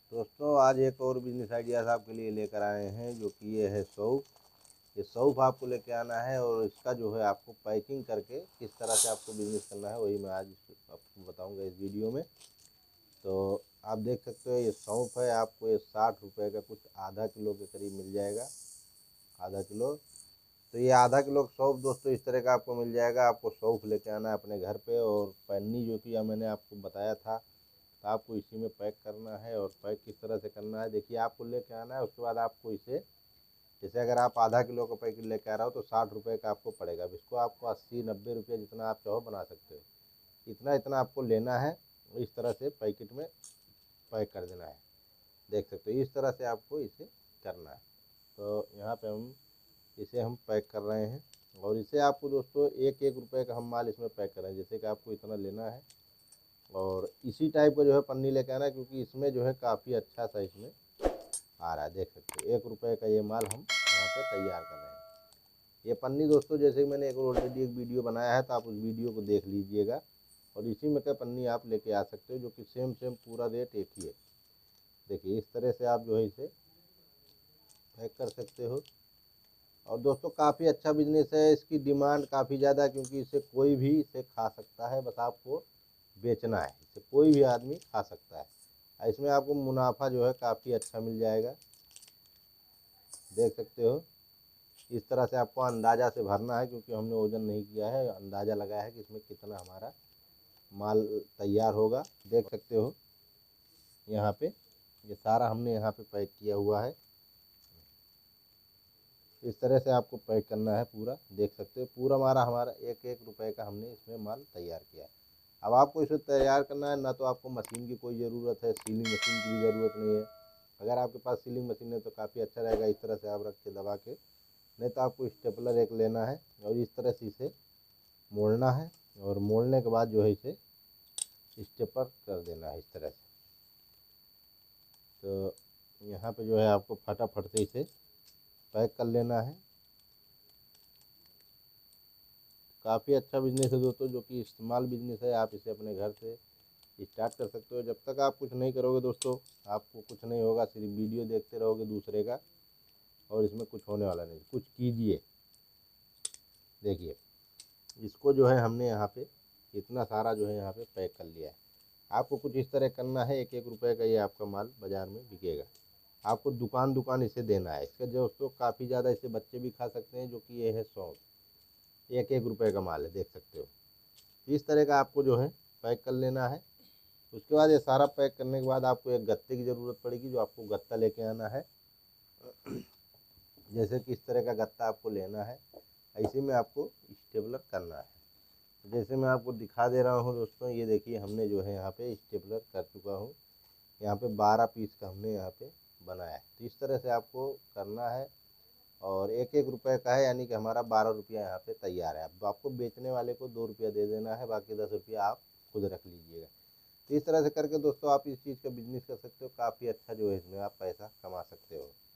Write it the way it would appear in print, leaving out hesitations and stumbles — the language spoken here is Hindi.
दोस्तों आज एक और बिजनेस आइडियाज़ आपके लिए लेकर आए हैं, जो कि ये है सौंफ। ये सौंफ आपको लेके आना है और इसका जो है आपको पैकिंग करके किस तरह से आपको बिजनेस करना है वही मैं आज आपको बताऊंगा इस वीडियो में। तो आप देख सकते हो ये सौंफ है, आपको ये 60 रुपये का कुछ आधा किलो के करीब मिल जाएगा। आधा किलो, तो ये आधा किलो सौंफ दोस्तों इस तरह का आपको मिल जाएगा। आपको सौंफ लेके आना है अपने घर पे, और पन्नी जो कि मैंने आपको बताया था, तो आपको इसी में पैक करना है। और पैक किस तरह से करना है देखिए, आपको लेके आना है, उसके बाद आपको इसे, जैसे अगर आप आधा किलो का पैकेट लेके आ रहे हो तो 60 रुपये का आपको पड़ेगा। अब इसको आपको 80-90 रुपये जितना आप चाहो बना सकते हो, इतना इतना आपको लेना है। इस तरह से पैकेट में पैक कर देना है। देख सकते हो इस तरह से आपको इसे करना है। तो यहाँ पे हम पैक कर रहे हैं, और इसे आपको दोस्तों 1-1 रुपये का हम माल इसमें पैक कर रहे हैं। जैसे कि आपको इतना लेना है और इसी टाइप का जो है पन्नी लेके आना है, क्योंकि इसमें जो है काफ़ी अच्छा सा इसमें आ रहा है। देख सकते हो 1 रुपये का ये माल हम यहाँ पे तैयार कर रहे हैं। ये पन्नी दोस्तों, जैसे कि मैंने ऑलरेडी एक वीडियो बनाया है, तो आप उस वीडियो को देख लीजिएगा। और इसी में का पन्नी आप लेके आ सकते हो, जो कि सेम पूरा रेट एक ही है। देखिए इस तरह से आप जो है इसे पैक कर सकते हो। और दोस्तों काफ़ी अच्छा बिजनेस है, इसकी डिमांड काफ़ी ज़्यादा, क्योंकि इसे कोई भी इसे खा सकता है, बस आपको बेचना है। इसे कोई भी आदमी खा सकता है। इसमें आपको मुनाफा जो है काफ़ी अच्छा मिल जाएगा। देख सकते हो इस तरह से आपको अंदाज़ा से भरना है, क्योंकि हमने वज़न नहीं किया है, अंदाज़ा लगाया है कि इसमें कितना हमारा माल तैयार होगा। देख सकते हो यहाँ पे ये सारा हमने यहाँ पे पैक किया हुआ है। इस तरह से आपको पैक करना है पूरा। देख सकते हो पूरा हमारा 1-1 रुपये का हमने इसमें माल तैयार किया है। अब आपको इसे तैयार करना है ना, तो आपको मशीन की कोई ज़रूरत है, सीलिंग मशीन की भी ज़रूरत नहीं है। अगर आपके पास सीलिंग मशीन है तो काफ़ी अच्छा रहेगा। इस तरह से आप रख के दबा के, नहीं तो आपको स्टेपलर एक लेना है और इस तरह से इसे मोड़ना है, और मोड़ने के बाद जो है इसे स्टेपर कर देना है इस तरह से। तो यहाँ पे जो है आपको फटाफट से इसे पैक कर लेना है। काफ़ी अच्छा बिजनेस है दोस्तों, जो कि इस्तेमाल बिजनेस है। आप इसे अपने घर से स्टार्ट कर सकते हो। जब तक आप कुछ नहीं करोगे दोस्तों, आपको कुछ नहीं होगा, सिर्फ वीडियो देखते रहोगे दूसरे का, और इसमें कुछ होने वाला नहीं। कुछ कीजिए। देखिए इसको जो है हमने यहाँ पे इतना सारा जो है यहाँ पे पैक कर लिया है। आपको कुछ इस तरह करना है, 1-1 रुपये का ये आपका माल बाज़ार में बिकेगा। आपको दुकान दुकान इसे देना है। इसका दोस्तों काफ़ी ज़्यादा, इसे बच्चे भी खा सकते हैं। जो कि ये है सौंफ, 1-1 रुपये का माल है, देख सकते हो। इस तरह का आपको जो है पैक कर लेना है। उसके बाद ये सारा पैक करने के बाद आपको एक गत्ते की ज़रूरत पड़ेगी, जो आपको गत्ता लेके आना है। जैसे कि इस तरह का गत्ता आपको लेना है, ऐसे में आपको स्टेपलर करना है। जैसे मैं आपको दिखा दे रहा हूँ दोस्तों, ये देखिए हमने जो है यहाँ पे स्टेपलर कर चुका हूँ। यहाँ पे 12 पीस का हमने यहाँ पे बनाया है। तो इस तरह से आपको करना है, और 1-1 रुपये का है, यानी कि हमारा 12 रुपया यहाँ पे तैयार है। अब आपको बेचने वाले को 2 रुपया दे देना है, बाकी 10 रुपया आप खुद रख लीजिएगा। तो इस तरह से करके दोस्तों आप इस चीज़ का बिजनेस कर सकते हो। काफ़ी अच्छा जो है इसमें आप पैसा कमा सकते हो।